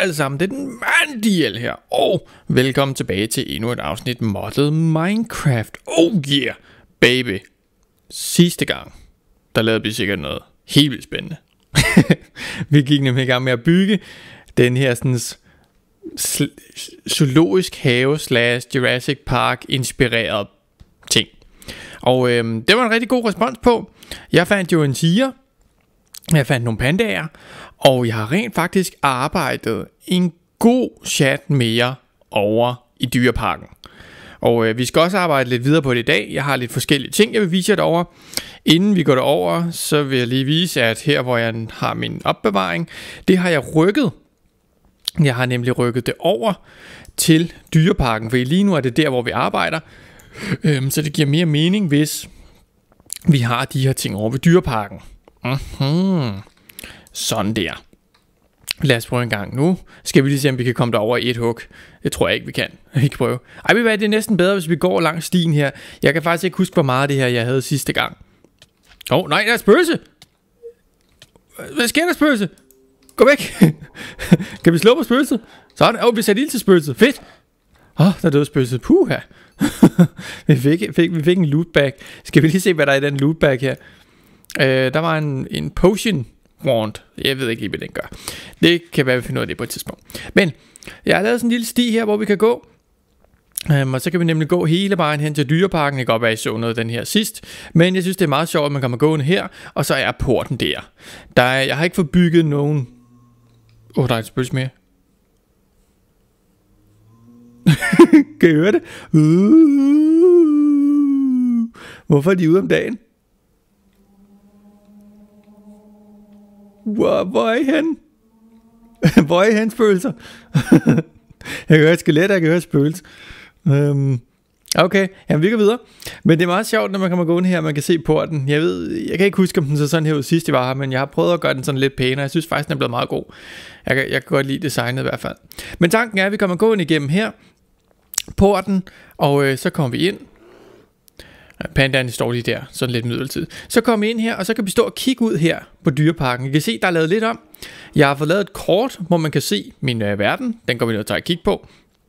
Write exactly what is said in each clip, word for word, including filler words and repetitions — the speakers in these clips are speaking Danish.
alle sammen, det er den Mandiel her, og velkommen tilbage til endnu et afsnit Modded Minecraft. Oh yeah, baby. Sidste gang, der lavede vi sikkert noget helt vildt spændende. Vi gik nemlig i gang med at bygge den her sådan sl- zoologisk have slash Jurassic Park inspireret ting. Og øhm, det var en rigtig god respons på. Jeg fandt jo en tiger, jeg fandt nogle pandaer, og jeg har rent faktisk arbejdet en god chat mere over i dyreparken. Og øh, vi skal også arbejde lidt videre på det i dag. Jeg har lidt forskellige ting, jeg vil vise jer derovre. Inden vi går derover, så vil jeg lige vise, at her hvor jeg har min opbevaring, det har jeg rykket. Jeg har nemlig rykket det over til dyreparken, for lige nu er det der, hvor vi arbejder. Øhm, så det giver mere mening, hvis vi har de her ting over ved dyreparken. Mm-hmm. Sådan der. Lad os prøve en gang nu. Skal vi lige se, om vi kan komme derover i et hug. Det tror jeg ikke, vi kan. Vi kan prøve. Ej, ved hvad, det er næsten bedre, hvis vi går langs stien her. Jeg kan faktisk ikke huske, hvor meget af det her, jeg havde sidste gang. Åh, oh, nej, der er spøgelse. Hvad sker der, spøgelse? Gå væk. Kan vi slå på spøgelset? Sådan. Åh, oh, vi satte ild til spøgelset. Fedt. Åh, oh, der døde spøgelset. Puha. vi, fik, fik, vi fik en loot bag. Skal vi lige se, hvad der er i den loot bag her? Uh, der var en, en potion wand. Jeg ved ikke lige, hvad den gør. Det kan være, vi finder ud af det på et tidspunkt. Men jeg har lavet sådan en lille sti her, hvor vi kan gå. Um, og så kan vi nemlig gå hele vejen hen til dyreparken. Det kan godt være, at I så noget af den her sidst. Men jeg synes, det er meget sjovt, at man kommer gående her. Og så er porten der. der er, jeg har ikke fået bygget nogen... Åh, oh, der er et spøgelse mere. Kan I høre det? Uh, hvorfor er de ude om dagen? Hvor, hvor er I henne? Hvor er I henne, spøgelser? Jeg kan høre et skelet, jeg kan høre et spøgelse. Um, okay, jamen vi går videre. Men det er meget sjovt, når man kommer gående her, man kan se porten. Jeg ved, jeg kan ikke huske, om den så sådan her ud sidst, jeg var her, men jeg har prøvet at gøre den sådan lidt pænere. Jeg synes faktisk, den er blevet meget god. Jeg kan, jeg kan godt lide designet i hvert fald. Men tanken er, at vi kommer gående igennem her, porten, og øh, så kommer vi ind. Pandaerne står lige der, sådan lidt midlertidigt. Så kommer vi ind her, og så kan vi stå og kigge ud her på dyreparken. I kan se, der er lavet lidt om. Jeg har fået lavet et kort, hvor man kan se min øh, verden. Den går vi ned og tager et kig på.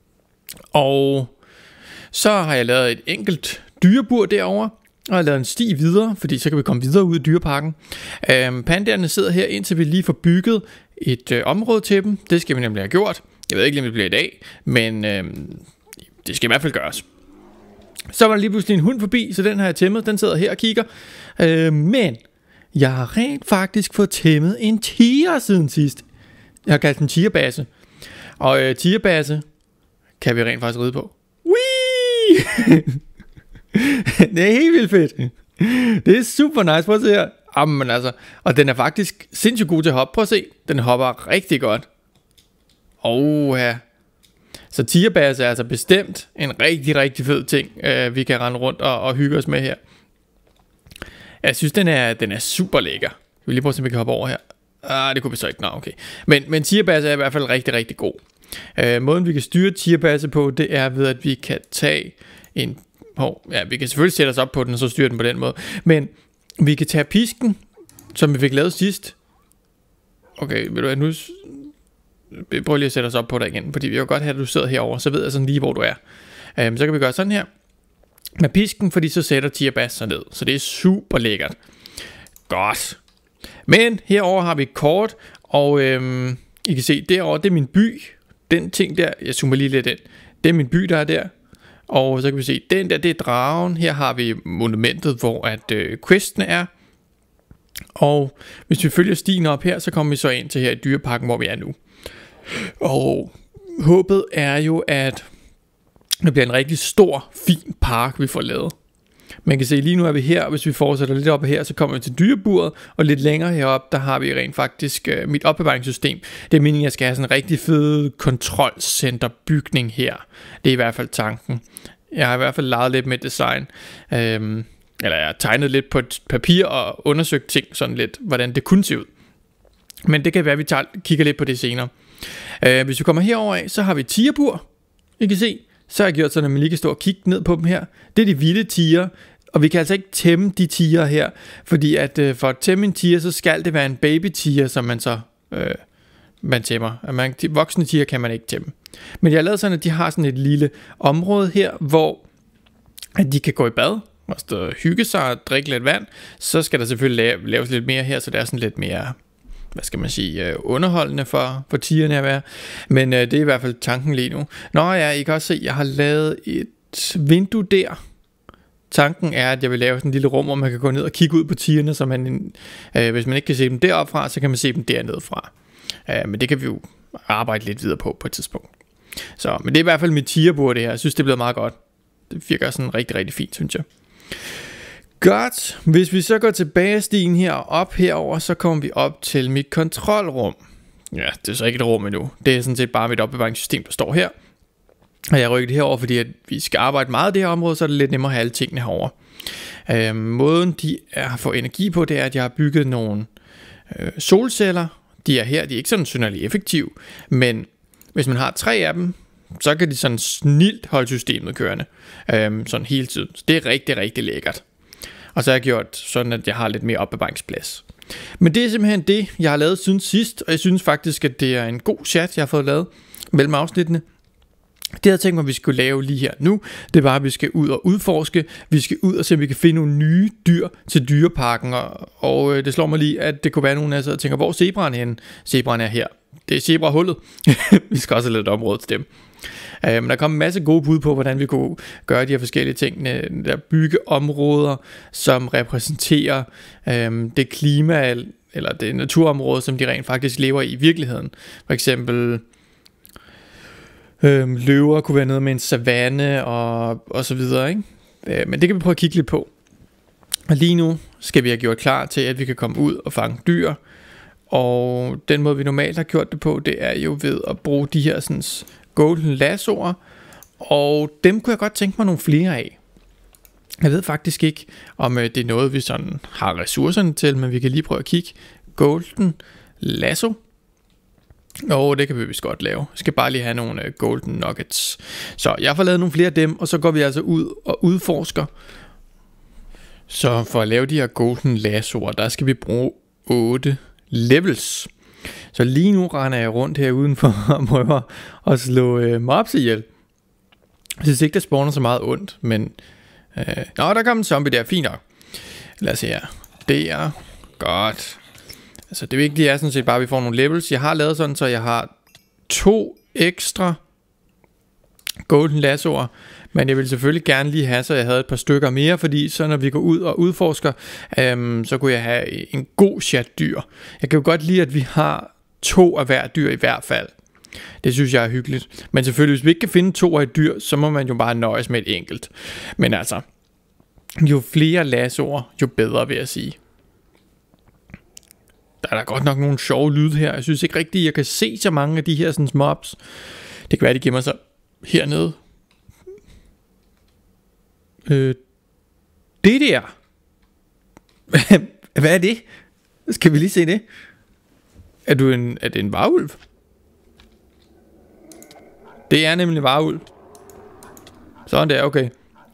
Og så har jeg lavet et enkelt dyrebur derovre, og jeg har lavet en sti videre, fordi så kan vi komme videre ud i dyreparken. Øhm, pandaerne sidder her, indtil vi lige får bygget et øh, område til dem. Det skal vi nemlig have gjort. Jeg ved ikke, om det bliver i dag, men øh, det skal i hvert fald gøres. Så var der lige pludselig en hund forbi, så den har jeg tæmmet. Den sidder her og kigger. Øh, men jeg har rent faktisk fået tæmmet en tiger siden sidst. Jeg har kaldt den tigerbase. Og øh, tigerbase kan vi rent faktisk ride på. Whee! Det er helt vildt fedt. Det er super nice. Prøv at se her. Jamen altså. Og den er faktisk sindssygt god til at hoppe. Prøv at se. Den hopper rigtig godt. Åh ja. Så tigerbase er altså bestemt en rigtig, rigtig fed ting, øh, vi kan rende rundt og, og hygge os med her. Jeg synes, den er, den er super lækker. Vi vil lige prøve at se, om vi kan hoppe over her. Ah, det kunne vi så ikke. Nå, okay. Men, men tigerbase er i hvert fald rigtig, rigtig god. Øh, måden, vi kan styre tigerbase på, det er ved, at vi kan tage en... Oh, ja, vi kan selvfølgelig sætte os op på den, og så styre den på den måde. Men vi kan tage pisken, som vi fik lavet sidst. Okay, vil du have nu... Prøv lige at sætte os op på dig igen, fordi vi vil godt have, at du sidder herovre, så ved jeg sådan lige, hvor du er. Um, så kan vi gøre sådan her med pisken, fordi så sætter tigerbase sig ned. Så det er super lækkert. Godt. Men herover har vi et kort, og øhm, I kan se derovre, det er min by. Den ting der, jeg zoomer lige lidt ind. Det er min by, der er der. Og så kan vi se, den der, det er dragen. Her har vi monumentet, hvor at øh, questen er. Og hvis vi følger stien op her, så kommer vi så ind til her i dyreparken, hvor vi er nu. Og håbet er jo, at det bliver en rigtig stor, fin park, vi får lavet. Man kan se, lige nu er vi her, og hvis vi fortsætter lidt op her, så kommer vi til dyreburet, og lidt længere heroppe, der har vi rent faktisk uh, mit opbevaringssystem. Det er meningen, at jeg skal have sådan en rigtig fed kontrolcenterbygning her. Det er i hvert fald tanken. Jeg har i hvert fald leget lidt med design. Øhm, eller jeg har tegnet lidt på et papir og undersøgt ting sådan lidt, hvordan det kunne se ud. Men det kan være, at vi tager, kigger lidt på det senere. Øh, hvis vi kommer herover af, så har vi et tigerbur. I kan se, så har jeg gjort sådan, at man lige kan stå og kigge ned på dem her. Det er de vilde tiger, og vi kan altså ikke tæmme de tiger her, fordi at øh, for at tæmme en tiger, så skal det være en baby tiger, som man så øh, man tæmmer. At man, de voksne tiger kan man ikke tæmme. Men jeg har lavet sådan, at de har sådan et lille område her, hvor at de kan gå i bad, og stå, hygge sig og drikke lidt vand. Så skal der selvfølgelig laves lidt mere her, så det er sådan lidt mere, hvad skal man sige, underholdende for, for tigerne at være. Men øh, det er i hvert fald tanken lige nu. Nå ja, I kan også se, jeg har lavet et vindue der. Tanken er, at jeg vil lave sådan en lille rum, hvor man kan gå ned og kigge ud på tigerne, så man, øh, hvis man ikke kan se dem deroppe fra, så kan man se dem dernede fra. Øh, men det kan vi jo arbejde lidt videre på på et tidspunkt. Så, men det er i hvert fald mit tigerbord det her. Jeg synes, det bliver meget godt. Det virker sådan rigtig, rigtig fint, synes jeg. Godt. Hvis vi så går tilbage stigen her og op herover, så kommer vi op til mit kontrolrum. Ja, det er så ikke et rum endnu. Det er sådan set bare mit opbevaringssystem, der står her. Og jeg rykker det herover, fordi at vi skal arbejde meget i det her område, så er det lidt nemmere at have alle tingene herover. Øh, måden de er får energi på, det er, at jeg har bygget nogle øh, solceller. De er her, de er ikke sådan synderligt effektive, men hvis man har tre af dem, så kan de sådan snilt holde systemet kørende, øh, sådan hele tiden. Så det er rigtig, rigtig lækkert. Og så har jeg gjort sådan, at jeg har lidt mere opbevaringsplads. Men det er simpelthen det, jeg har lavet siden sidst, og jeg synes faktisk, at det er en god chat, jeg har fået lavet mellem afsnittene. Det jeg havde tænkt mig, at vi skulle lave lige her nu, det var, at vi skal ud og udforske. Vi skal ud og se, om vi kan finde nogle nye dyr til dyreparken. Og, og øh, det slår mig lige, at det kunne være nogen af jer, der tænker, hvor er zebraen henne? Zebraen er her. Det er zebrahullet. Vi skal også have lidt område til dem. Øh, men der kom en masse gode bud på, hvordan vi kunne gøre de her forskellige ting. Der bygge områder, som repræsenterer øh, det klima, eller det naturområde, som de rent faktisk lever i i virkeligheden. For eksempel Øhm, løver kunne være noget med en savanne og, og så videre, ikke? Øh, men det kan vi prøve at kigge lidt på. Og lige nu skal vi have gjort klar til, at vi kan komme ud og fange dyr. Og den måde vi normalt har gjort det på, det er jo ved at bruge de her sådan, golden lassoer. Og dem kunne jeg godt tænke mig nogle flere af. Jeg ved faktisk ikke, om øh, det er noget vi sådan har ressourcerne til, men vi kan lige prøve at kigge. Golden lasso. Og det kan vi vist godt lave. Vi skal bare lige have nogle uh, golden nuggets. Så jeg får lavet nogle flere af dem, og så går vi altså ud og udforsker. Så for at lave de her golden lassoer, der skal vi bruge otte levels. Så lige nu render jeg rundt her udenfor og prøver at slå uh, mobs ihjel. Jeg synes ikke, der spawner så meget ondt, men uh, nå, der kom en zombie der, fint nok. Lad os se her. Det er godt. Altså det vigtige er sådan set bare, at vi får nogle levels. Jeg har lavet sådan, så jeg har to ekstra golden lassoer. Men jeg vil selvfølgelig gerne lige have, så jeg havde et par stykker mere. Fordi så når vi går ud og udforsker, øhm, så kunne jeg have en god chat dyr. Jeg kan jo godt lide, at vi har to af hver dyr i hvert fald. Det synes jeg er hyggeligt. Men selvfølgelig, hvis vi ikke kan finde to af et dyr, så må man jo bare nøjes med et enkelt. Men altså, jo flere lassoer, jo bedre vil jeg sige. Der er der godt nok nogle sjove lyde her. Jeg synes ikke rigtigt, jeg kan se så mange af de her sådan, mobs. Det kan være, de gemmer sig hernede. Øh, det der. Hvad er det? Skal vi lige se det? Er du en, er det en varulv? Det er nemlig en varulv. Sådan der, okay.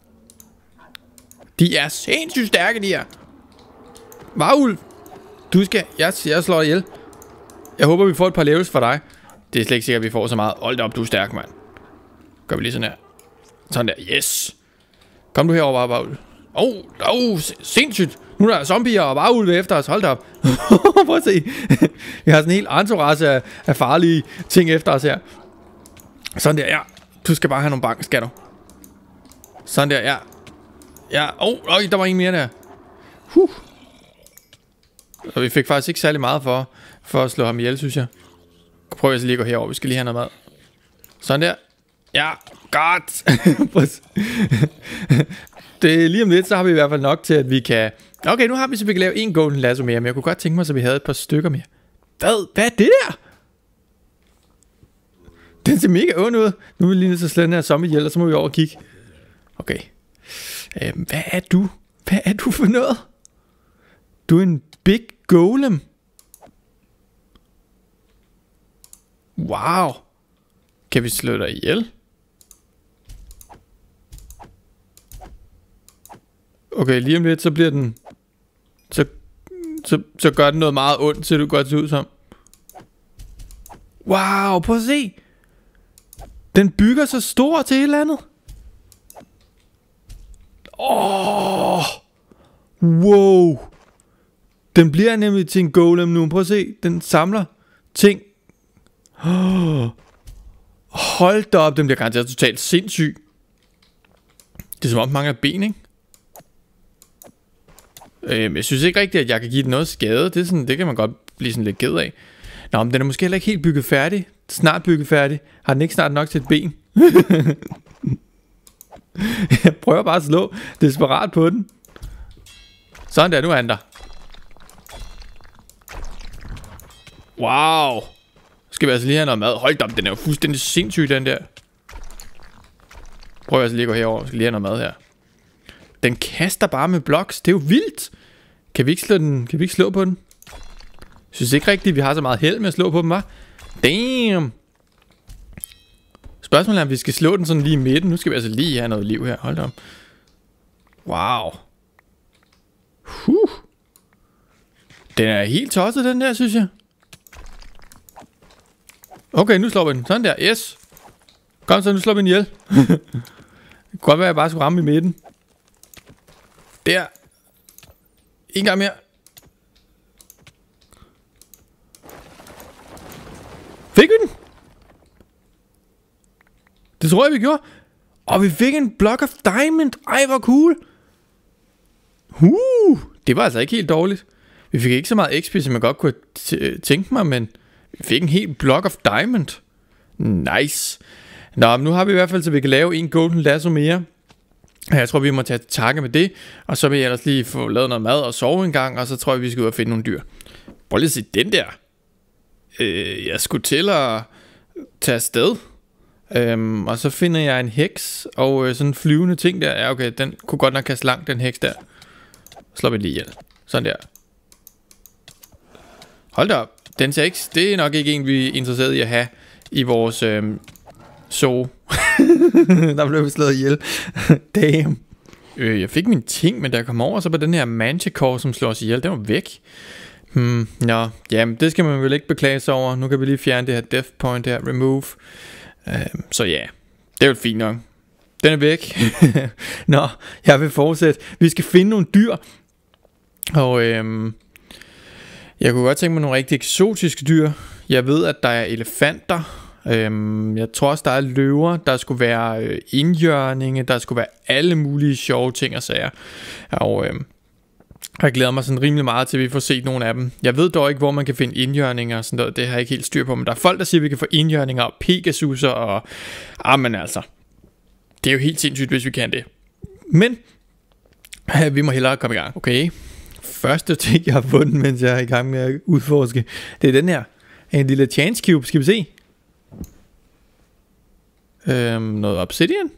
De er sindssygt stærke, de her. Varulv. Du skal, jeg, jeg slår dig ihjel. Jeg håber vi får et par levels fra dig. Det er slet ikke sikkert at vi får så meget. Hold da op, du er stærk, mand. Gør vi lige sådan her. Sådan der, yes. Kom du herover, varulv. Åh, oh, oh, sindssygt. Nu er der zombier og varulve efter os, hold da op. Prøv at se. Vi har sådan en helt entourage af, af farlige ting efter os her. Sådan der, ja. Du skal bare have nogle bank, skal du. Sådan der, ja. Ja, åh, oh, oh, der var ingen mere der. Huh. Og vi fik faktisk ikke særlig meget for, for at slå ham ihjel, synes jeg. Prøv at lige at gå herover, vi skal lige have noget mad. Sådan der. Ja, godt. Det er lige om lidt, så har vi i hvert fald nok til, at vi kan... Okay, nu har vi så vi kan lave en golden lasso mere, men jeg kunne godt tænke mig, så vi havde et par stykker mere. Hvad? Hvad er det der? Den ser mega ond ud. Nu er vi lige nødt til at slå den her zombie ihjel, og så må vi over og kigge. Okay. Øhm, hvad er du? Hvad er du for noget? Du er en big golem. Wow. Kan vi slå dig ihjel? Okay, lige om lidt, så bliver den... Så, så, så gør den noget meget ondt, til du godt ser ud som. Wow, prøv at se. Den bygger så stor til et eller andet. Åh. Wow. Den bliver nemlig til en golem nu. Prøv at se. Den samler ting. Oh. Hold da op. Den bliver garanteret totalt sindssyg. Det er som om mange ben, ikke? Øhm, jeg synes ikke rigtigt, at jeg kan give den noget skade. Det, er sådan, det kan man godt blive sådan lidt ked af. Nå, men den er måske heller ikke helt bygget færdig. Snart bygget færdig. Har den ikke snart nok til et ben? Jeg prøver bare at slå desperat på den. Sådan der, nu er han der. Wow. Skal vi altså lige have noget mad? Hold da op, den er jo fuldstændig sindssyg, den der. Prøv altså lige at gå herover. Skal lige have noget mad her. Den kaster bare med blocks. Det er jo vildt. Kan vi ikke slå den? Kan vi ikke slå på den? Jeg synes ikke rigtigt, vi har så meget held med at slå på dem, hva'? Damn. Spørgsmålet er, om vi skal slå den sådan lige i midten. Nu skal vi altså lige have noget liv her. Hold da op. Wow. Huh. Den er helt tosset, den der, synes jeg. Okay, nu slår vi den. Sådan der. Yes. Kom så, nu slår vi den ihjel. Det kunne godt være, at jeg bare skulle ramme i midten. Der. En gang mere. Fik vi den? Det tror jeg, vi gjorde. Og vi fik en block of diamond. Ej, hvor cool. Uh, det var altså ikke helt dårligt. Vi fik ikke så meget X P, som jeg godt kunne tænke mig, men vi fik en helt block of diamond. Nice. Nå, men nu har vi i hvert fald, så vi kan lave en golden lasso mere. Jeg tror, vi må tage takke med det. Og så vil jeg ellers lige få lavet noget mad og sove en gang. Og så tror jeg, vi skal ud og finde nogle dyr. Prøv lige at se den der. Øh, jeg skulle til at tage afsted. Øhm, og så finder jeg en heks. Og øh, sådan en flyvende ting der. Ja, okay, den kunne godt nok kaste langt, den heks der. Slår vi lige ihjel. Sådan der. Hold da op. Den seks, det er nok ikke en, vi er interesseret i at have i vores øh, zoo. Der blev vi slået ihjel. Damn. øh, Jeg fik min ting, men da jeg kom over så på den her manticore, som slår os ihjel, den var væk. Hmm, nå, jamen det skal man vel ikke beklage sig over. Nu kan vi lige fjerne det her death point her. Remove. øh, Så ja, det er jo fint nok. Den er væk. Nå, jeg vil fortsætte. Vi skal finde nogle dyr. Og øhm, jeg kunne godt tænke mig nogle rigtig eksotiske dyr. Jeg ved, at der er elefanter. Øhm, jeg tror også, der er løver. Der skulle være øh, indjørninge. Der skulle være alle mulige sjove ting og sager. Og øhm, jeg glæder mig sådan rimelig meget til, at vi får set nogle af dem. Jeg ved dog ikke, hvor man kan finde indjørninger og sådan noget. Det har jeg ikke helt styr på. Men der er folk, der siger, at vi kan få indjørninger og pegasusser. Og ah, men altså, det er jo helt sindssygt, hvis vi kan det. Men øh, vi må hellere komme i gang. Okay. Første ting, jeg har fundet, mens jeg er i gang med at udforske, det er den her. En lille chance cube. Skal vi se? Øhm, noget obsidian.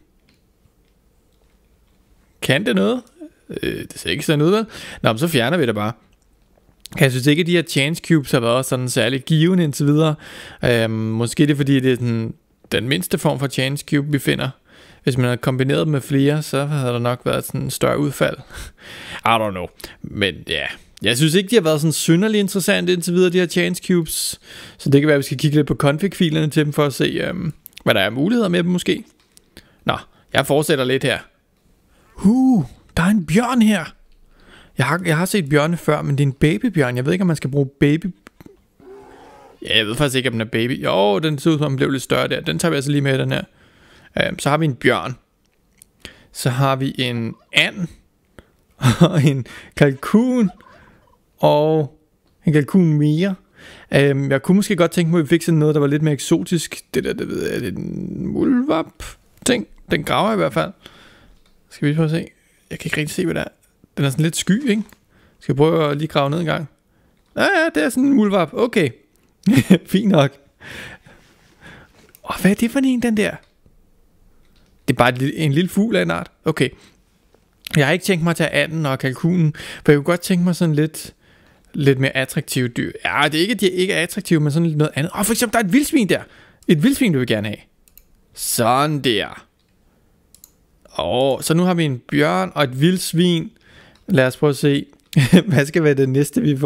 Kan det noget? Øh, det ser ikke sådan ud, vel? Nå, men så fjerner vi det bare. Jeg synes ikke, at de her chance cubes har været sådan særligt givende indtil videre. Øhm, måske det er, fordi det er den, den mindste form for chance cube, vi finder. Hvis man havde kombineret dem med flere, så havde der nok været sådan en større udfald. I don't know. Men ja, yeah. Jeg synes ikke, de har været sådan synderligt interessante indtil videre, de her chance cubes. Så det kan være, at vi skal kigge lidt på config-filerne til dem, for at se, um, hvad der er muligheder med dem måske. Nå, jeg fortsætter lidt her. Uh, der er en bjørn her. Jeg har, jeg har set bjørne før, men det er en babybjørn. Jeg ved ikke, om man skal bruge baby... Ja, jeg ved faktisk ikke, om den er baby. Jo, den ser ud som om den blev lidt større der. Den tager vi altså lige med, den her. Um, så har vi en bjørn. Så har vi en and. Og en kalkun. Og en kalkun mere. um, Jeg kunne måske godt tænke mig, at vi fik sådan noget, der var lidt mere eksotisk. Det der, det ved jeg, det er en muldvarp ting. Den graver i hvert fald. Skal vi prøve at se. Jeg kan ikke rigtig se, hvad det er. Den er sådan lidt sky, ikke? Skal jeg prøve at lige grave ned en gang. Ja, ja, det er sådan en muldvarp. Okay. Fint nok. Og hvad er det for en, den der? Det er bare en, en lille fugl af en art. Okay. Jeg har ikke tænkt mig at tage anden og kalkunen, for jeg kunne godt tænke mig sådan lidt lidt mere attraktive dyr. Ja, det er ikke, at de ikke er attraktive, men sådan lidt noget andet. Åh, oh, for eksempel, der er et vildsvin der. Et vildsvin, du vil gerne have. Sådan der. Åh, oh, så nu har vi en bjørn og et vildsvin. Lad os prøve at se, hvad skal være det næste, vi får.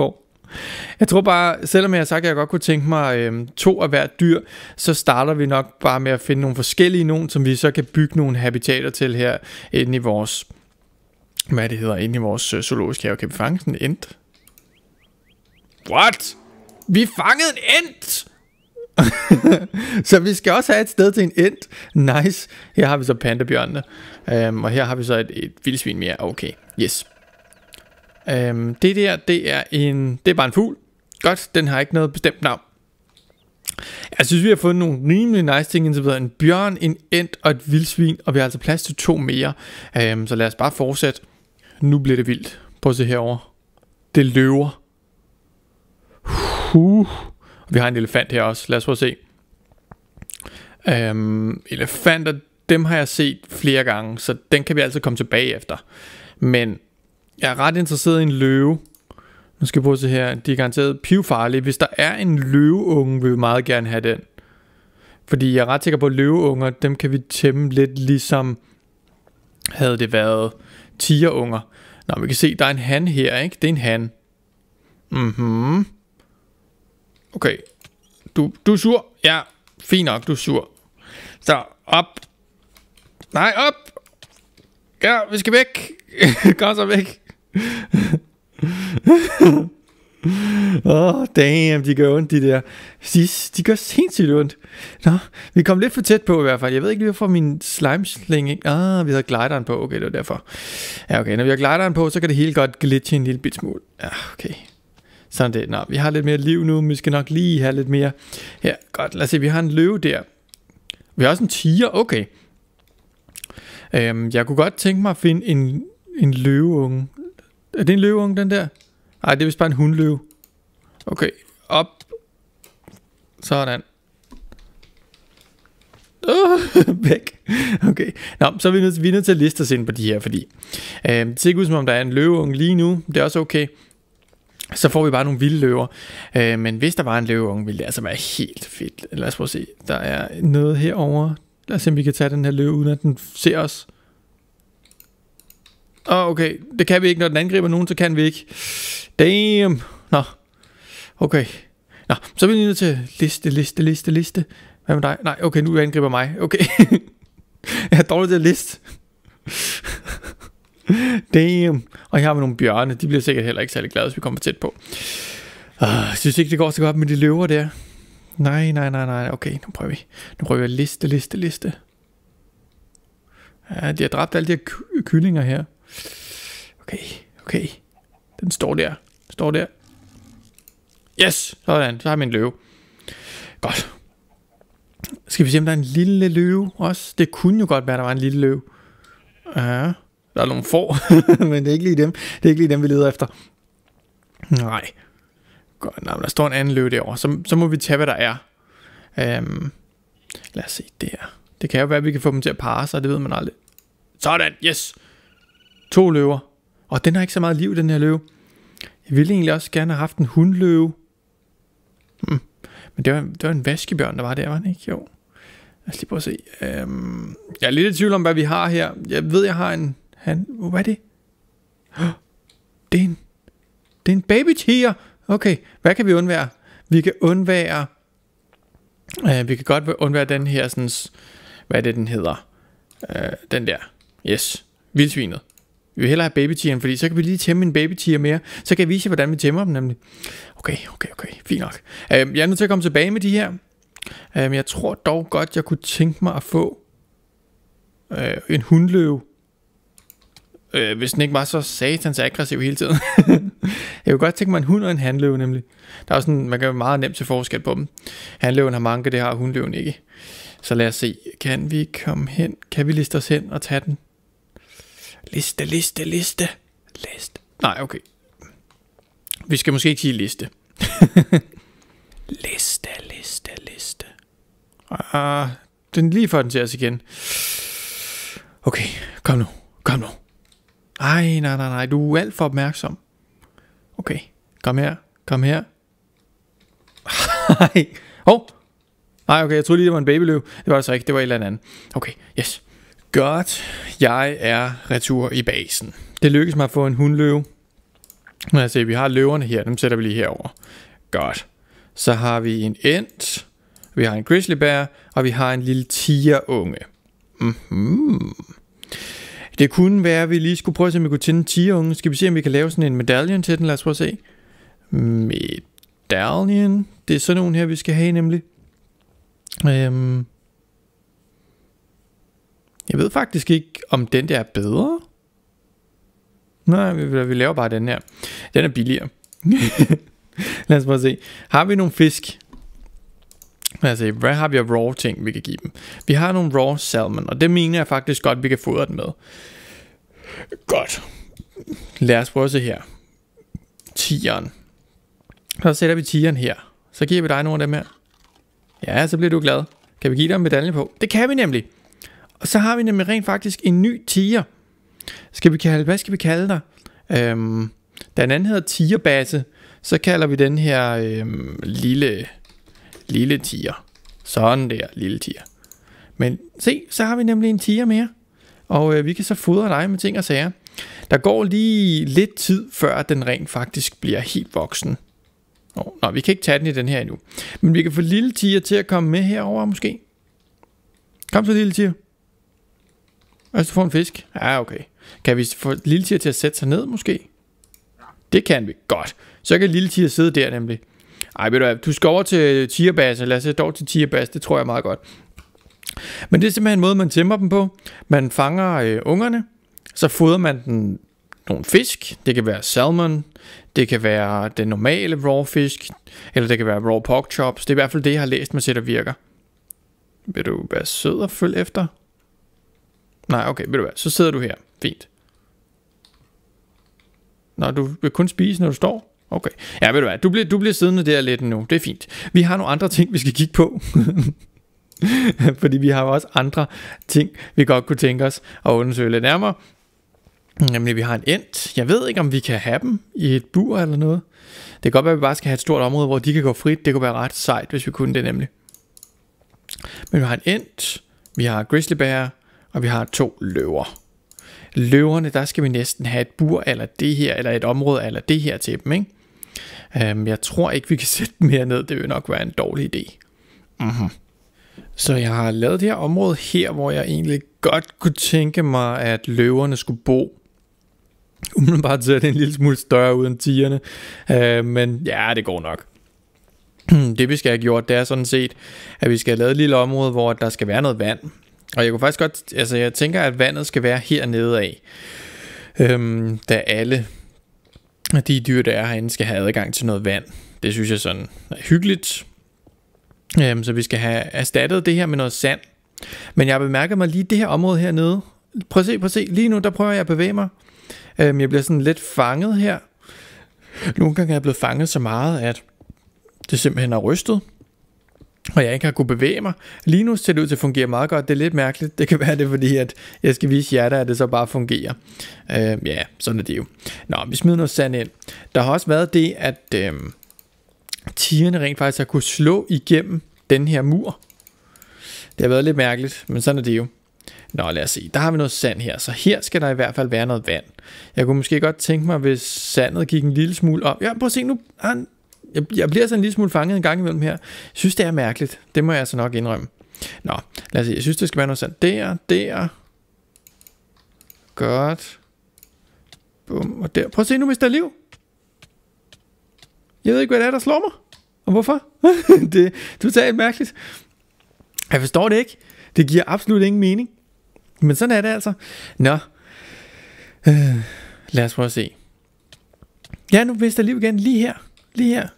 Jeg tror bare, selvom jeg har sagt, at jeg godt kunne tænke mig øhm, to af hvert dyr, så starter vi nok bare med at finde nogle forskellige nogen, som vi så kan bygge nogle habitater til her inde i vores, hvad det hedder, inde i vores øh, zoologiske have. Kan vi fange sådan en ent? What? Vi fangede en ent! Så vi skal også have et sted til en ent. Nice. Her har vi så pandabjørnene, øhm, og her har vi så et, et vildsvin mere. Okay, yes. øhm, Det der, det er en, det er bare en fugl. Godt, den har ikke noget bestemt navn. Jeg synes vi har fundet nogle rimelig nice ting indtil videre. En bjørn, en ent og et vildsvin. Og vi har altså plads til to mere, øhm, så lad os bare fortsætte. Nu bliver det vildt. Prøv at se herovre. Det løver. uh. Vi har en elefant her også. Lad os prøve at se. øhm, Elefanter, dem har jeg set flere gange, så den kan vi altid komme tilbage efter. Men jeg er ret interesseret i en løve. Nu skal vi prøve at se her. De er garanteret pivfarlige. Hvis der er en løveunge, vil vi meget gerne have den. Fordi jeg er ret sikker på, at løveunger, dem kan vi tæmme lidt ligesom havde det været tigerunger. Nå, vi kan se, der er en han her, ikke? Det er en han. Mhm. Okay. Du, du er sur. Ja, fint nok, du er sur. Så, op. Nej, op. Ja, vi skal væk. Kom så væk. Åh, oh, damn, de gør ondt, de der. De, de gør sindssygt ondt. Nå, vi kom lidt for tæt på i hvert fald. Jeg ved ikke lige, hvorfor min slime-sling ikke... Ah, vi havde glideren på. Okay, det var derfor. Ja, okay, når vi har glideren på, så kan det hele godt glitche en lille bit smule. Ja, okay. Sådan det. Nå, vi har lidt mere liv nu. Vi skal nok lige have lidt mere. Her, godt. Lad os se, vi har en løve der. Vi har også en tiger. Okay. Øhm, jeg kunne godt tænke mig at finde en, en løveunge. Er det en løveunge, den der? Nej, det er vist bare en hundløve. Okay, op. Sådan. Uh, væk. Okay. Nå, så er vi nødt, vi er nødt til at liste os ind på de her, fordi øh, det ser ikke ud som om der er en løveunge lige nu. Det er også okay. Så får vi bare nogle vilde løver. øh, Men hvis der var en løveunge, ville det altså være helt fedt. Lad os prøve at se. Der er noget herovre. Lad os se, om vi kan tage den her løve, uden at den ser os. Åh, oh, okay. Det kan vi ikke. Når den angriber nogen, så kan vi ikke. Damn. Nå. Okay. Nå, så er vi lige nødt til liste, liste, liste, liste. Hvad med dig? Nej, okay, nu angriber mig. Okay. Jeg er dårlig til at liste. Damn. Og her har vi nogle bjørne. De bliver sikkert heller ikke særlig glade, hvis vi kommer tæt på. uh, Jeg synes ikke, det går så godt med de løver der. Nej, nej, nej, nej. Okay, nu prøver vi. Nu prøver vi at liste, liste, liste. Ja, de har dræbt alle de her ky- kyllinger her. Okay, okay. Den står der. Står der. Yes, sådan. Så har vi en løve. Godt. Skal vi se, om der er en lille løve også? Det kunne jo godt være, der var en lille løve. Ja, der er nogle får. Men det er ikke lige dem. Det er ikke lige dem, vi leder efter. Nej. Godt, nej, der står en anden løve derovre. Så, så må vi tage, hvad der er. Um, lad os se der. Det kan jo være, at vi kan få dem til at parre sig. Det ved man aldrig. Sådan, yes. To løver. Og den har ikke så meget liv, den her løve. Jeg ville egentlig også gerne have haft en hundløve. Hmm. Men det var, det var en vaskebjørn, der var der, var den ikke? Jo. Lad os lige prøve at se. Um, jeg er lidt i tvivl om, hvad vi har her. Jeg ved, jeg har en... Han, hvad er det? Oh, det er en... Det er en baby tiger. Okay, hvad kan vi undvære? Vi kan undvære... Uh, vi kan godt undvære den her, sådan... Hvad er det, den hedder? Uh, den der. Yes. Vildsvinet. Vi vil hellere have babytigeren, fordi så kan vi lige tæmme en babytiger mere. Så kan jeg vise jer, hvordan vi tæmmer dem nemlig. Okay, okay, okay. Fint nok. Uh, jeg er nødt til at komme tilbage med de her. Uh, men jeg tror dog godt, jeg kunne tænke mig at få uh, en hundløve. Uh, hvis den ikke var så satans aggressiv hele tiden. Jeg kunne godt tænke mig en hund og en hanløve nemlig. Der er sådan, man kan jo meget nemt se forskel på dem. Hanløven har manke, det har hundløven ikke. Så lad os se. Kan vi komme hen? Kan vi liste os hen og tage den? Liste, liste, liste. Liste. Nej, okay. Vi skal måske ikke sige liste. Liste, liste, liste. Ah, den lige får den til os igen. Okay, kom nu. Kom nu. Ej, nej, nej, nej. Du er alt for opmærksom. Okay, kom her. Kom her. Ej. Åh. Oh. Nej, okay, jeg troede lige, det var en babyløv. Det var det så ikke, det var et eller andet. Okay, yes. Godt, jeg er retur i basen. Det lykkedes mig at få en hundløve. Nu kan se, vi har løverne her, dem sætter vi lige herover. Godt. Så har vi en ent, vi har en grizzly bear, og vi har en lille tigerunge. Mm-hmm. Det kunne være, at vi lige skulle prøve at se, om vi kunne tænde en tigerunge. Skal vi se, om vi kan lave sådan en medaljon til den? Lad os prøve at se. Medaljon. Det er sådan nogle her, vi skal have nemlig. Øhm. Jeg ved faktisk ikke, om den der er bedre. Nej, vi, vi laver bare den her. Den er billigere. Lad os prøve at se. Har vi nogle fisk? Lad os se, hvad har vi af raw ting, vi kan give dem? Vi har nogle raw salmon, og det mener jeg faktisk godt, vi kan fodre den med. Godt. Lad os prøve at se her. Tigeren. Så sætter vi tigeren her. Så giver vi dig nogle af dem her. Ja, så bliver du glad. Kan vi give dig en medalje på? Det kan vi nemlig. Og så har vi nemlig rent faktisk en ny tiger. Skal vi kalde, hvad skal vi kalde dig? Øhm, den anden hedder tigerbase. Så kalder vi den her øhm, lille, lille tiger. Sådan der, lille tiger. Men se, så har vi nemlig en tiger mere. Og øh, vi kan så fodre dig med ting og sager. Der går lige lidt tid, før den rent faktisk bliver helt voksen. Nå, nå, vi kan ikke tage den i den her endnu. Men vi kan få lille tiger til at komme med herover måske. Kom så, lille tiger. Og så får en fisk. Ja, okay. Kan vi få lille tiger til at sætte sig ned måske? Det kan vi. Godt. Så kan lille tiger sidde der nemlig. Ej, ved du hvad, du skal over til tigerbase. Lad os sætte over til tigerbase. Det tror jeg meget godt. Men det er simpelthen en måde, man tæmmer dem på. Man fanger øh, ungerne. Så fodrer man den nogle fisk. Det kan være salmon. Det kan være den normale raw fisk. Eller det kan være raw pork chops. Det er i hvert fald det, jeg har læst med sæt og virker. Vil du være sød og følge efter? Nej, okay, ved du hvad, så sidder du her. Fint. Nå, du vil kun spise, når du står? Okay. Ja, ved du hvad, du bliver, du bliver siddende der lidt nu. Det er fint. Vi har nogle andre ting, vi skal kigge på. Fordi vi har jo også andre ting, vi godt kunne tænke os at undersøge lidt nærmere. Nemlig, vi har en ent. Jeg ved ikke, om vi kan have dem i et bur eller noget. Det kan godt være, at vi bare skal have et stort område, hvor de kan gå frit. Det kunne være ret sejt, hvis vi kunne det nemlig. Men vi har en ent. Vi har grizzly bear. Og vi har to løver. Løverne, der skal vi næsten have et bur eller det her, eller et område eller det her til dem, ikke? Um, jeg tror ikke, vi kan sætte dem her ned. Det vil nok være en dårlig idé. Mm-hmm. Så jeg har lavet det her område her, hvor jeg egentlig godt kunne tænke mig, at løverne skulle bo. Umiddelbart ser det en lille smule større ud end tigerne. Uh, men ja, det går nok. Det vi skal have gjort, det er sådan set, at vi skal have lavet et lille område, hvor der skal være noget vand. Og jeg kunne faktisk godt, altså jeg tænker, at vandet skal være hernede af, øhm, da alle de dyr, der er herinde, skal have adgang til noget vand. Det synes jeg sådan er hyggeligt. Øhm, så vi skal have erstattet det her med noget sand. Men jeg bemærker mig lige det her område hernede. Prøv at se, prøv at se. Lige nu, der prøver jeg at bevæge mig. Øhm, jeg bliver sådan lidt fanget her. Nogle gange er jeg blevet fanget så meget, at det simpelthen er rystet. Og jeg ikke har kunne bevæge mig. Lige nu ser det ud til at fungere meget godt. Det er lidt mærkeligt. Det kan være det, fordi at jeg skal vise jer, at det så bare fungerer. Øh, ja, sådan er det jo. Nå, vi smider noget sand ind. Der har også været det, at øh, tigerne rent faktisk har kunne slå igennem den her mur. Det har været lidt mærkeligt, men sådan er det jo. Nå, lad os se. Der har vi noget sand her. Så her skal der i hvert fald være noget vand. Jeg kunne måske godt tænke mig, hvis sandet gik en lille smule op. Ja, prøv at se nu. Han Jeg, jeg bliver sådan en lille smule fanget en gang imellem her. Jeg synes, det er mærkeligt. Det må jeg altså nok indrømme. Nå, lad os se. Jeg synes, det skal være noget sådan. Der, der. Godt. Bum, og der. Prøv at se nu, hvis der er liv. Jeg ved ikke, hvad det er, der slår mig. Og hvorfor? Det er totalt mærkeligt. Jeg forstår det ikke. Det giver absolut ingen mening. Men sådan er det altså. Nå. Øh, lad os prøve at se. Ja, nu hvis der er liv igen. Lige her. Lige her.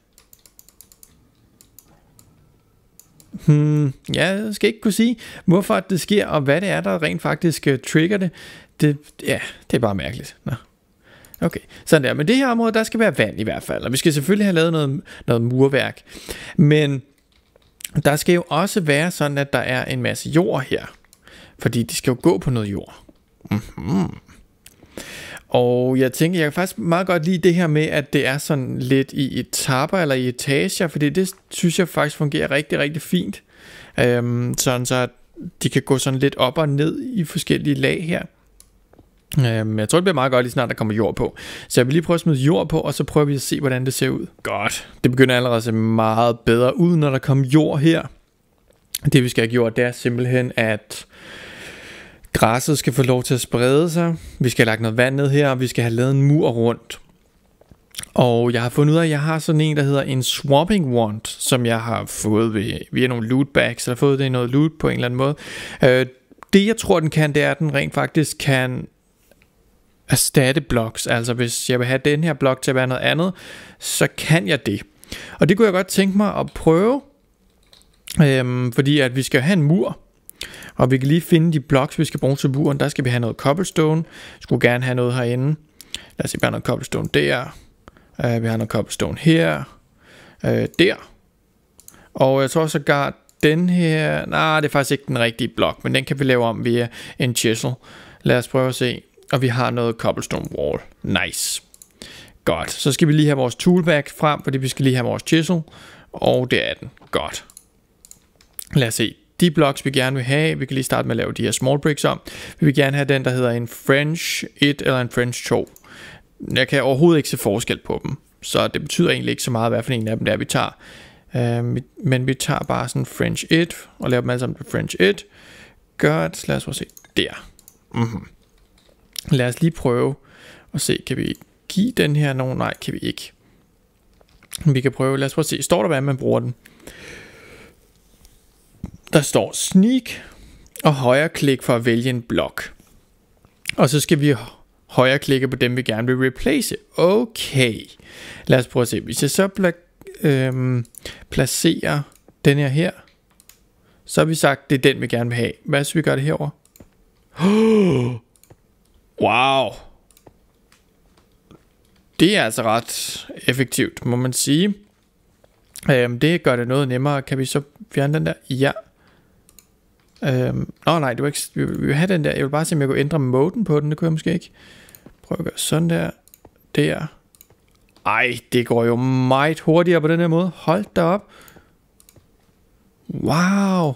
Hmm, jeg skal ikke kunne sige, hvorfor det sker, og hvad det er, der rent faktisk uh, trigger det. det. Ja, det er bare mærkeligt. Nå. Okay, sådan der. Men det her område, der skal være vand i hvert fald. Og vi skal selvfølgelig have lavet noget, noget murværk. Men der skal jo også være sådan, at der er en masse jord her. Fordi de skal jo gå på noget jord. Mm-hmm. Og jeg tænker, jeg kan faktisk meget godt lide det her med, at det er sådan lidt i etaper eller i etager, fordi det synes jeg faktisk fungerer rigtig, rigtig fint. Øhm, sådan så de kan gå sådan lidt op og ned i forskellige lag her. øhm, Jeg tror det bliver meget godt lige snart der kommer jord på. Så jeg vil lige prøve at smide jord på, og så prøver vi at se hvordan det ser ud. Godt. Det begynder allerede at se meget bedre ud når der kommer jord her. Det vi skal have gjort, det er simpelthen at græsset skal få lov til at sprede sig. Vi skal have lagt noget vand ned her, og vi skal have lavet en mur rundt. Og jeg har fundet ud af, at jeg har sådan en, der hedder en swapping wand, som jeg har fået via, via nogle loot bags, eller fået det i noget loot på en eller anden måde. Øh, det jeg tror, den kan, det er, at den rent faktisk kan erstatte blocks. Altså hvis jeg vil have den her blok til at være noget andet, så kan jeg det. Og det kunne jeg godt tænke mig at prøve, øhm, fordi at vi skal have en mur. Og vi kan lige finde de blocks vi skal bruge til muren. Der skal vi have noget cobblestone. Skulle gerne have noget herinde. Lad os se, vi har noget cobblestone der. uh, Vi har noget cobblestone her. uh, Der. Og jeg tror sågar den her. Nej, det er faktisk ikke den rigtige blok, men den kan vi lave om via en chisel. Lad os prøve at se. Og vi har noget cobblestone wall. Nice. Godt. Så skal vi lige have vores toolbag frem, fordi vi skal lige have vores chisel. Og det er den. Godt. Lad os se. De blocks vi gerne vil have, vi kan lige starte med at lave de her small bricks om. Vi vil gerne have den der hedder en French et eller en French to. Jeg kan overhovedet ikke se forskel på dem, så det betyder egentlig ikke så meget hvad for en af dem der vi tager. uh, Men vi tager bare sådan French et og laver dem alle sammen på French et. Godt, lad os prøve at se der. mm-hmm. Lad os lige prøve at se, kan vi give den her nogen? Nej, kan vi ikke. Vi kan prøve, lad os prøve at se, står der hvad man bruger den? Der står sneak og højre klik for at vælge en blok. Og så skal vi højre klikke på dem vi gerne vil replace. Okay. Lad os prøve at se. Hvis jeg så pla- øhm, placerer den her her, så har vi sagt det er den vi gerne vil have. Hvad hvis vi gør det herover? Oh, wow. Det er altså ret effektivt, må man sige. øhm, Det gør det noget nemmere. Kan vi så fjerne den der? Ja. Øhm, Nå nej, det var ikke, vi vil have den der. Jeg vil bare se om jeg kunne ændre moden på den. Det kunne jeg måske ikke. Prøv at gøre sådan der. Der. Ej, det går jo meget hurtigere på den her måde. Hold da op. Wow.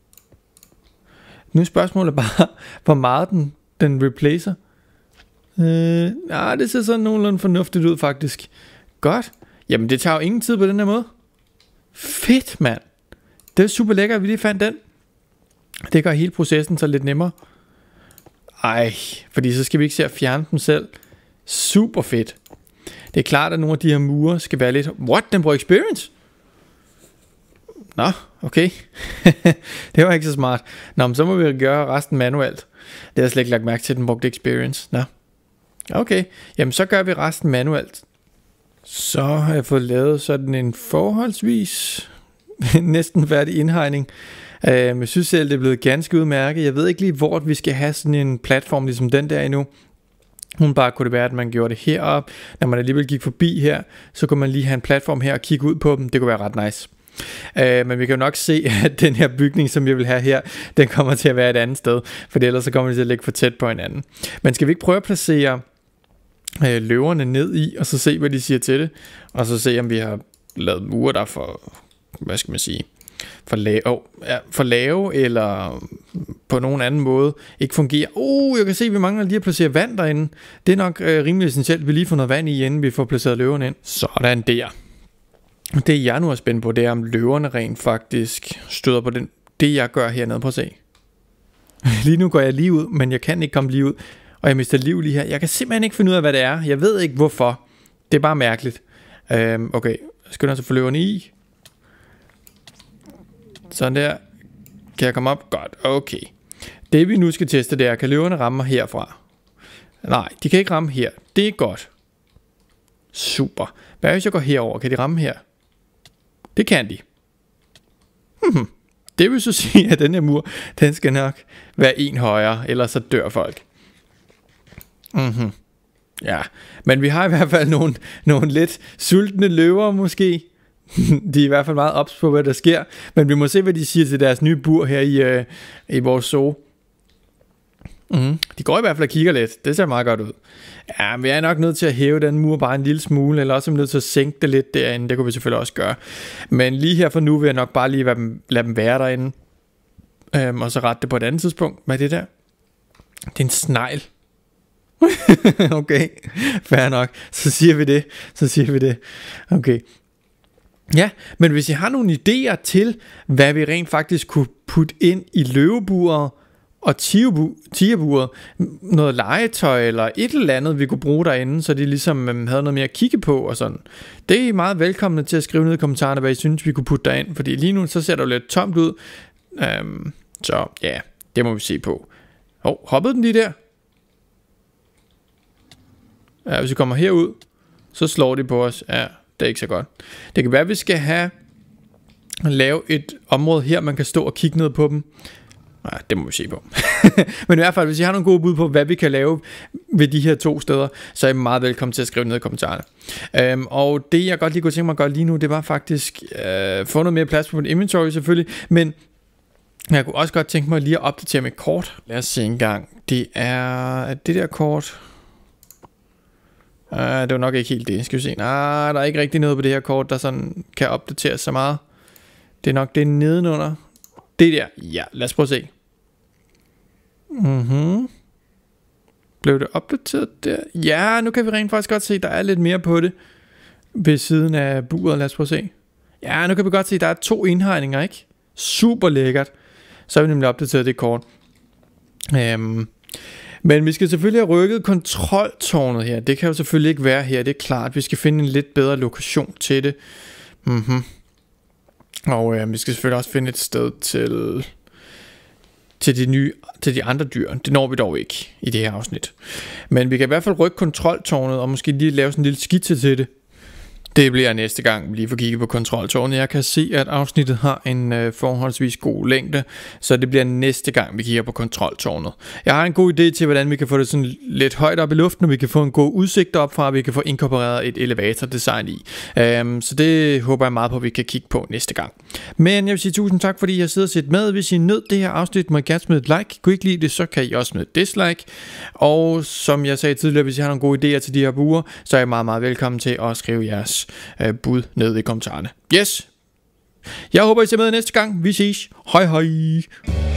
Nu er spørgsmålet bare hvor meget den, den replacer. øh, nej, det ser sådan nogenlunde fornuftigt ud faktisk. Godt. Jamen det tager jo ingen tid på den her måde. Fedt mand. Det er super lækkert at vi lige fandt den. Det gør hele processen så lidt nemmere. Ej, fordi så skal vi ikke se at fjerne dem selv. Super fedt. Det er klart at nogle af de her mure skal være lidt. What? Den bruger experience? Nå, okay. Det var ikke så smart. Nå, men så må vi gøre resten manuelt. Det har jeg slet ikke lagt mærke til, at den brugte experience. Nå. Okay, jamen så gør vi resten manuelt. Så har jeg fået lavet sådan en forholdsvis næsten færdig indhegning. Uh, jeg synes selv det er blevet ganske udmærket. Jeg ved ikke lige hvor vi skal have sådan en platform ligesom den der endnu. Hun bare kunne det være at man gjorde det herop. Når man alligevel gik forbi her, så kunne man lige have en platform her og kigge ud på dem. Det kunne være ret nice. Uh, men vi kan jo nok se at den her bygning som jeg vil have her, den kommer til at være et andet sted, for ellers så kommer det til at ligge for tæt på hinanden. Men skal vi ikke prøve at placere uh, løverne ned i og så se hvad de siger til det, og så se om vi har lavet mure der for, hvad skal man sige, for lave, oh, ja, for lave eller på nogen anden måde ikke fungerer. Uh, jeg kan se at vi mangler lige at placere vand derinde. Det er nok øh, rimelig essentielt at vi lige får noget vand i inden vi får placeret løverne ind. Sådan der. Det jeg nu er spændt på, det er om løverne rent faktisk støder på den, det jeg gør hernede. Prøv at se. Lige nu går jeg lige ud, men jeg kan ikke komme lige ud, og jeg mister liv lige her. Jeg kan simpelthen ikke finde ud af hvad det er. Jeg ved ikke hvorfor. Det er bare mærkeligt. øhm, Okay, jeg skal altså få løverne i. Sådan der. Kan jeg komme op? Godt, okay. Det vi nu skal teste, det er, kan løverne ramme mig herfra? Nej, de kan ikke ramme her. Det er godt. Super. Hvad hvis jeg går herover? Kan de ramme her? Det kan de. Hmm. Det vil så sige, at den her mur, den skal nok være en højere, ellers så dør folk. Mhm. Ja, men vi har i hvert fald nogle, nogle lidt sultne løver måske. De er i hvert fald meget ops på hvad der sker. Men vi må se hvad de siger til deres nye bur her i, øh, i vores zoo. Mm. De går i hvert fald og kigger lidt. Det ser meget godt ud. Ja, men vi er nok nødt til at hæve den mur bare en lille smule, eller også er vi nødt til at sænke det lidt derinde. Det kunne vi selvfølgelig også gøre. Men lige her for nu vil jeg nok bare lige lade dem, lade dem være derinde, øhm, og så rette det på et andet tidspunkt. Hvad er det der? Det er en snegl. Okay, fair nok. Så siger vi det. Så siger vi det. Okay. Ja, men hvis I har nogle idéer til, hvad vi rent faktisk kunne putte ind i løveburet og tigerburet, noget legetøj eller et eller andet, vi kunne bruge derinde, så de ligesom øhm, havde noget mere at kigge på og sådan. Det er I meget velkomne til at skrive ned i kommentarerne, hvad I synes, vi kunne putte derind, fordi lige nu så ser det jo lidt tomt ud. Øhm, så ja, det må vi se på. Hov, hoppede den lige der? Ja, hvis vi kommer herud, så slår de på os. Ja, det er ikke så godt. Det kan være, at vi skal have lave et område her, man kan stå og kigge ned på dem. Nej, det må vi se på. Men i hvert fald, hvis I har nogle gode bud på, hvad vi kan lave ved de her to steder, så er I meget velkommen til at skrive ned i kommentarerne. Øhm, og det jeg godt lige kunne tænke mig at gøre lige nu, det var faktisk øh, få noget mere plads på mit inventory selvfølgelig, men jeg kunne også godt tænke mig lige at opdatere mit kort. Lad os se en gang. Det er, er det der kort. Uh, det var nok ikke helt det. Skal vi se. Nej, der er ikke rigtig noget på det her kort, der sådan kan opdateres så meget. Det er nok det nedenunder. Det der. Ja, lad os prøve at se. Mhm. Blev det opdateret der? Ja, nu kan vi rent faktisk godt se, der er lidt mere på det. Ved siden af buret. Lad os prøve at se. Ja, nu kan vi godt se, der er to indhegninger, ikke? Super lækkert. Så har vi nemlig opdateret det kort. Øhm... Men vi skal selvfølgelig have rykket kontroltårnet her. Det kan jo selvfølgelig ikke være her, det er klart. Vi skal finde en lidt bedre lokation til det. Mm-hmm. Og øh, vi skal selvfølgelig også finde et sted til, til, de nye, til de andre dyr. Det når vi dog ikke i det her afsnit. Men vi kan i hvert fald rykke kontroltårnet, og måske lige lave sådan en lille skitse til det. Det bliver næste gang, vi lige får kigget på kontroltårnet. Jeg kan se, at afsnittet har en øh, forholdsvis god længde, så det bliver næste gang, vi kigger på kontroltårnet. Jeg har en god idé til, hvordan vi kan få det sådan lidt højt op i luften, og vi kan få en god udsigt op fra, og vi kan få inkorporeret et elevatordesign i. Um, så det håber jeg meget på, at vi kan kigge på næste gang. Men jeg vil sige tusind tak, fordi I har siddet og set med. Hvis I nød det her afsnit, må I gerne smide et like. Kunne I ikke lide det, så kan I også smide et dislike. Og som jeg sagde tidligere, hvis I har nogle gode idéer til de her buer, så er I meget, meget velkommen til at skrive jeres uh, bud ned i kommentarerne. Yes! Jeg håber, I ser med næste gang. Vi ses. Hej hej!